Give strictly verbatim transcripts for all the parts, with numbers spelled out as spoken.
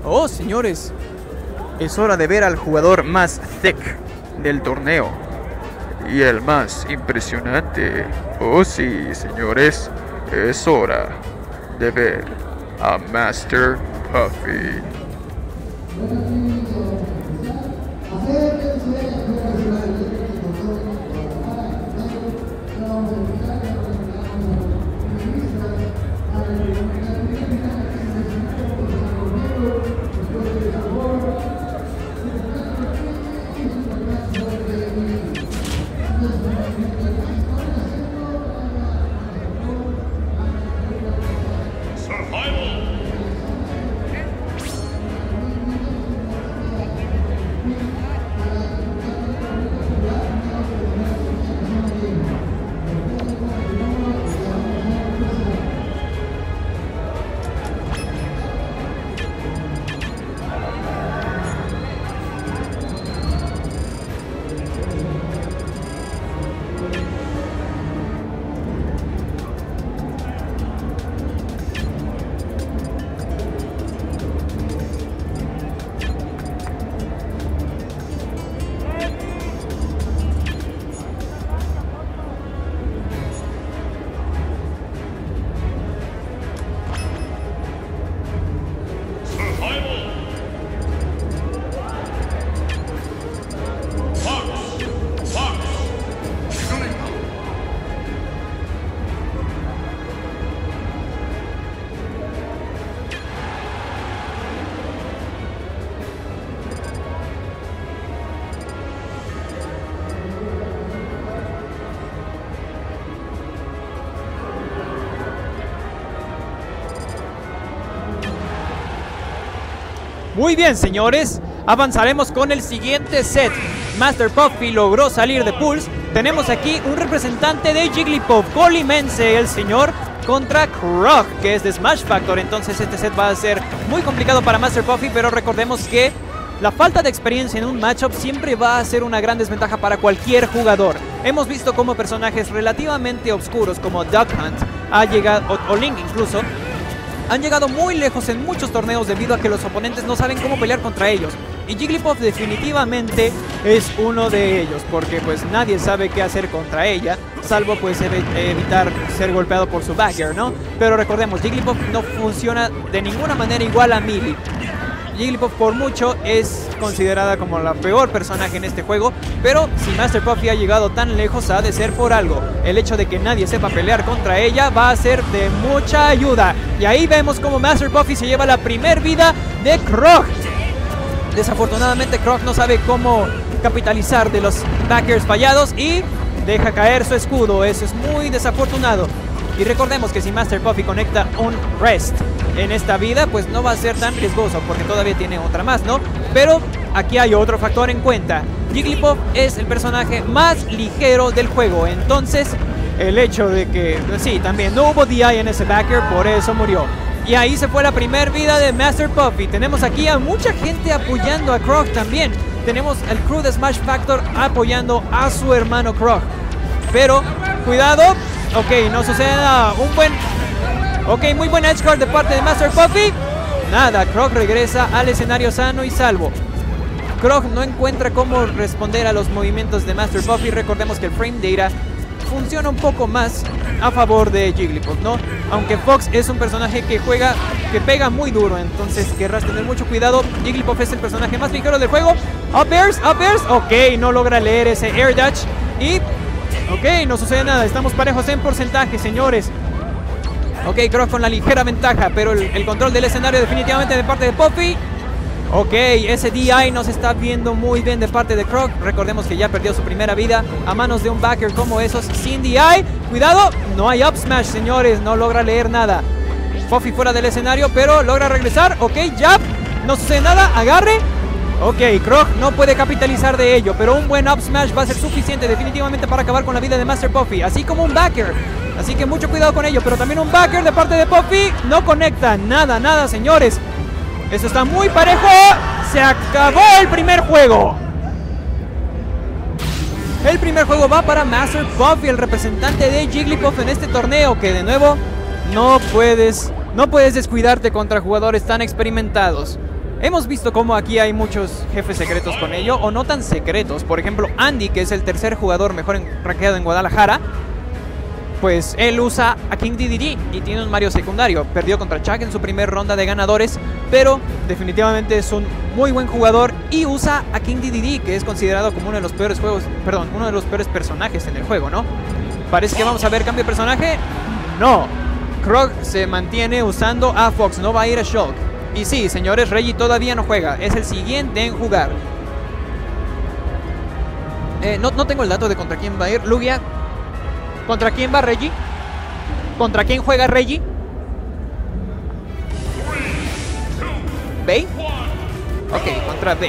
Oh, señores, es hora de ver al jugador más thick del torneo. Y el más impresionante. Oh, sí, señores, es hora de ver a Master Puffy. Muy bien, señores, avanzaremos con el siguiente set. Master Puffy logró salir de Pulse. Tenemos aquí un representante de Jigglypuff, Colimense, el señor, contra Croc, que es de Smash Factor. Entonces este set va a ser muy complicado para Master Puffy, pero recordemos que la falta de experiencia en un matchup siempre va a ser una gran desventaja para cualquier jugador. Hemos visto cómo personajes relativamente oscuros como Duck Hunt ha llegado, o, o Link incluso, han llegado muy lejos en muchos torneos debido a que los oponentes no saben cómo pelear contra ellos. Y Jigglypuff definitivamente es uno de ellos, porque pues nadie sabe qué hacer contra ella, salvo pues ev evitar ser golpeado por su backer, ¿no? Pero recordemos, Jigglypuff no funciona de ninguna manera igual a Melee. Jigglypuff por mucho es considerada como la peor personaje en este juego, pero si Master Puffy ha llegado tan lejos ha de ser por algo. El hecho de que nadie sepa pelear contra ella va a ser de mucha ayuda. Y ahí vemos como Master Puffy se lleva la primer vida de Croc. Desafortunadamente Croc no sabe cómo capitalizar de los backers fallados y deja caer su escudo. Eso es muy desafortunado. Y recordemos que si Master Puffy conecta un Rest en esta vida, pues no va a ser tan riesgoso porque todavía tiene otra más, ¿no? Pero aquí hay otro factor en cuenta. Jigglypuff es el personaje más ligero del juego. Entonces, el hecho de que, sí, también no hubo D I en ese backer, por eso murió. Y ahí se fue la primera vida de Master Puffy. Tenemos aquí a mucha gente apoyando a Croc también. Tenemos el crew de Smash Factor apoyando a su hermano Croc. Pero, cuidado. Ok, no sucede nada. Un buen... Ok, muy buen edge guard de parte de Master Puffy. Nada, Croc regresa al escenario sano y salvo. Croc no encuentra cómo responder a los movimientos de Master Puffy. Recordemos que el frame data funciona un poco más a favor de Jigglypuff, ¿no? Aunque Fox es un personaje que juega, que pega muy duro, entonces querrás tener mucho cuidado. Jigglypuff es el personaje más ligero del juego. Up airs, up airs. Ok, no logra leer ese air dash. Y... ok, no sucede nada, estamos parejos en porcentaje, señores. Ok, Croc con la ligera ventaja, pero el, el control del escenario definitivamente de parte de Puffy. Ok, ese D I nos está viendo muy bien de parte de Croc. Recordemos que ya perdió su primera vida a manos de un backer como esos sin D I. Cuidado, no hay up smash, señores, no logra leer nada. Puffy fuera del escenario, pero logra regresar. Ok, jab, no sucede nada, agarre. Ok, Croc no puede capitalizar de ello, pero un buen up smash va a ser suficiente definitivamente para acabar con la vida de Master Puffy, así como un backer. Así que mucho cuidado con ello, pero también un backer de parte de Puffy no conecta, nada, nada, señores. Esto está muy parejo. Se acabó el primer juego. El primer juego va para Master Puffy, el representante de Jigglypuff en este torneo, que de nuevo no puedes, no puedes descuidarte contra jugadores tan experimentados. Hemos visto cómo aquí hay muchos jefes secretos con ello, o no tan secretos. Por ejemplo, Andy, que es el tercer jugador mejor en, rankeado en Guadalajara, pues él usa a King Dedede y tiene un Mario secundario. Perdió contra Chuck en su primer ronda de ganadores, pero definitivamente es un muy buen jugador y usa a King Dedede, que es considerado como uno de los peores juegos, perdón, uno de los peores personajes en el juego, ¿no? Parece que vamos a ver cambio de personaje. No, Croc se mantiene usando a Fox, no va a ir a Shulk. Y sí, señores, Reggie todavía no juega, es el siguiente en jugar. Eh, no, no tengo el dato de contra quién va a ir. Lugia, ¿contra quién va Reggie? ¿Contra quién juega Reggie? ¿Bey? Ok, contra Bey.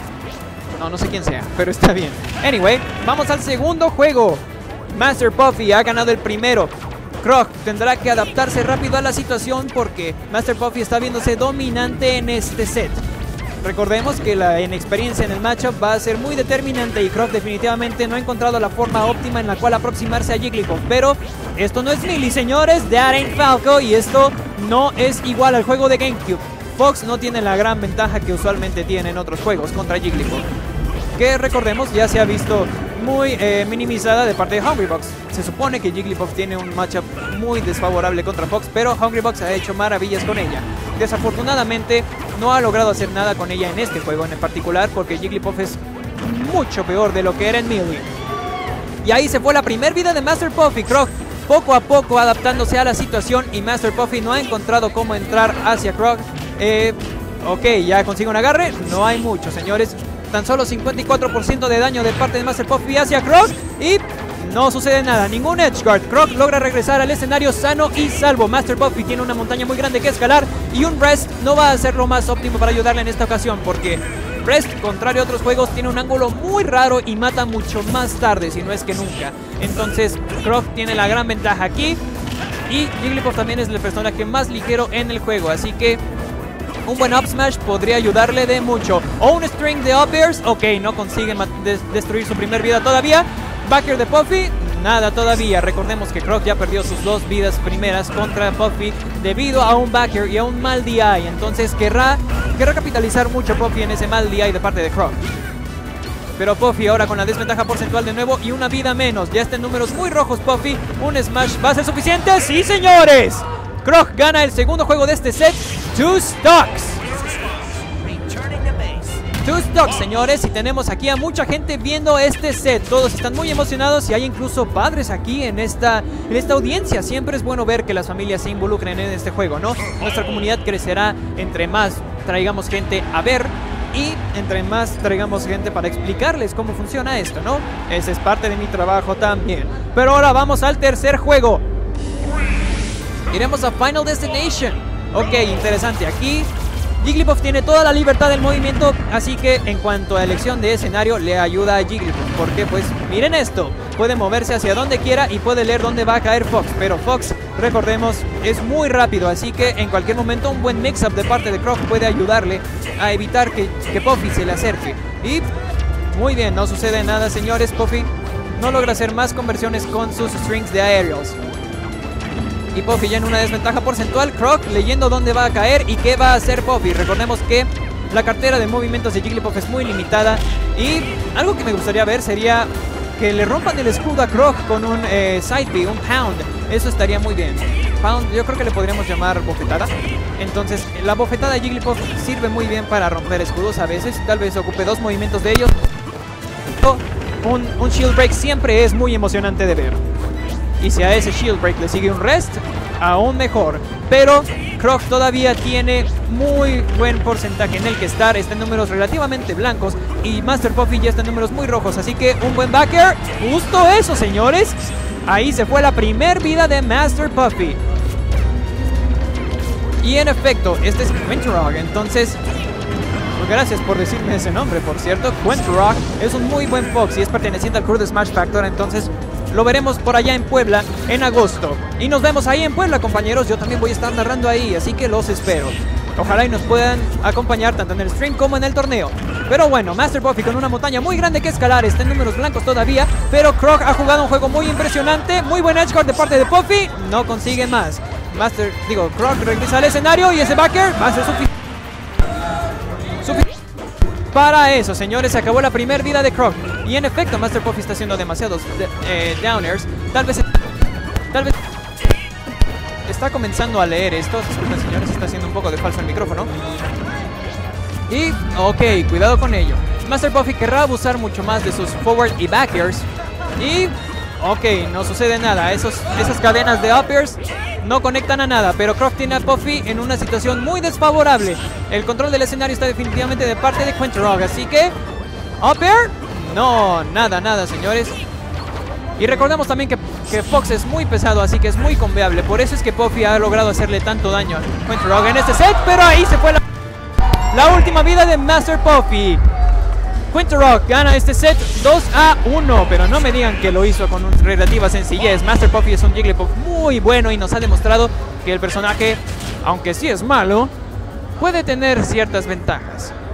No, no sé quién sea, pero está bien. Anyway, vamos al segundo juego. Master Puffy ha ganado el primero. Croc tendrá que adaptarse rápido a la situación porque Master Puffy está viéndose dominante en este set. Recordemos que la inexperiencia en el matchup va a ser muy determinante y Croc definitivamente no ha encontrado la forma óptima en la cual aproximarse a Jigglypuff. Pero esto no es Melee, señores, that ain't Falco, y esto no es igual al juego de GameCube. Fox no tiene la gran ventaja que usualmente tiene en otros juegos contra Jigglypuff, que recordemos ya se ha visto muy eh, minimizada de parte de Hungrybox. Se supone que Jigglypuff tiene un matchup muy desfavorable contra Fox, pero Hungrybox ha hecho maravillas con ella. Desafortunadamente no ha logrado hacer nada con ella en este juego en particular, porque Jigglypuff es mucho peor de lo que era en Melee. Y ahí se fue la primera vida de Master Puffy. Croc poco a poco adaptándose a la situación y Master Puffy no ha encontrado cómo entrar hacia Croc. Eh, ok, ya consigue un agarre. No hay mucho, señores. Tan solo cincuenta y cuatro por ciento de daño de parte de Master Puffy hacia Croc y no sucede nada, ningún edge guard. Croc logra regresar al escenario sano y salvo. Master Puffy tiene una montaña muy grande que escalar y un rest no va a ser lo más óptimo para ayudarle en esta ocasión, porque rest, contrario a otros juegos, tiene un ángulo muy raro y mata mucho más tarde, si no es que nunca. Entonces Croc tiene la gran ventaja aquí y Jigglypuff también es el personaje más ligero en el juego, así que un buen up smash podría ayudarle de mucho. O un string de up airs. Ok, no consigue des destruir su primer vida todavía. Back air de Puffy. Nada todavía. Recordemos que Croc ya perdió sus dos vidas primeras contra Puffy debido a un back air y a un mal D I. Entonces querrá, querrá capitalizar mucho Puffy en ese mal D I de parte de Croc. Pero Puffy ahora con la desventaja porcentual de nuevo y una vida menos. Ya está en números muy rojos Puffy. Un smash va a ser suficiente. ¡Sí, señores! Croc gana el segundo juego de este set. Two stocks. Two stocks, señores. Y tenemos aquí a mucha gente viendo este set. Todos están muy emocionados y hay incluso padres aquí en esta, en esta audiencia. Siempre es bueno ver que las familias se involucren en este juego, ¿no? Nuestra comunidad crecerá entre más traigamos gente a ver y entre más traigamos gente para explicarles cómo funciona esto, ¿no? Ese es parte de mi trabajo también. Pero ahora vamos al tercer juego. Iremos a Final Destination. Ok, interesante. Aquí Jigglypuff tiene toda la libertad del movimiento, así que en cuanto a elección de escenario le ayuda a Jigglypuff, porque pues miren esto, puede moverse hacia donde quiera y puede leer dónde va a caer Fox, pero Fox, recordemos, es muy rápido, así que en cualquier momento un buen mix-up de parte de Croc puede ayudarle a evitar que, que Puffy se le acerque. Y muy bien, no sucede nada, señores. Puffy no logra hacer más conversiones con sus strings de aerials. Y Puffy ya en una desventaja porcentual. Croc leyendo dónde va a caer y qué va a hacer Puffy. Recordemos que la cartera de movimientos de Jigglypuff es muy limitada. Y algo que me gustaría ver sería que le rompan el escudo a Croc con un eh, side B, un pound. Eso estaría muy bien. Pound, yo creo que le podríamos llamar bofetada. Entonces, la bofetada de Jigglypuff sirve muy bien para romper escudos a veces. Tal vez ocupe dos movimientos de ellos. Un, un shield break siempre es muy emocionante de ver. Y si a ese shield break le sigue un rest, aún mejor. Pero Croc todavía tiene muy buen porcentaje en el que estar. Está en números relativamente blancos y Master Puffy ya está en números muy rojos. Así que un buen back air. Justo eso, señores. Ahí se fue la primer vida de Master Puffy. Y en efecto, este es Quintarog. Entonces, gracias por decirme ese nombre, por cierto. Quintarog es un muy buen Fox y es perteneciente al crew de Smash Factor. Entonces lo veremos por allá en Puebla en agosto. Y nos vemos ahí en Puebla, compañeros. Yo también voy a estar narrando ahí, así que los espero. Ojalá y nos puedan acompañar tanto en el stream como en el torneo. Pero bueno, Master Puffy con una montaña muy grande que escalar. Está en números blancos todavía, pero Croc ha jugado un juego muy impresionante. Muy buen edge guard de parte de Puffy. No consigue más. Master, digo, Croc regresa al escenario y ese backer va a ser suficiente. para eso, señores. Se acabó la primera vida de Croc. Y en efecto, Master Puffy está haciendo demasiados eh, downers. Tal vez... Tal vez... Está comenzando a leer esto. Disculpen, señores, está haciendo un poco de falso el micrófono. Y, ok, cuidado con ello. Master Puffy querrá abusar mucho más de sus forward y back airs. Y, ok, no sucede nada. Esos, esas cadenas de up airs no conectan a nada. Pero Croc tiene a Puffy en una situación muy desfavorable. El control del escenario está definitivamente de parte de Quintarog. Así que, up air, no, nada, nada, señores. Y recordemos también que, que Fox es muy pesado, así que es muy conveable. Por eso es que Puffy ha logrado hacerle tanto daño a Quintarog en este set. Pero ahí se fue la... La última vida de Master Puffy. Quintarog gana este set dos a uno. Pero no me digan que lo hizo con una relativa sencillez. Master Puffy es un Jigglypuff muy bueno y nos ha demostrado que el personaje, aunque sí es malo, puede tener ciertas ventajas.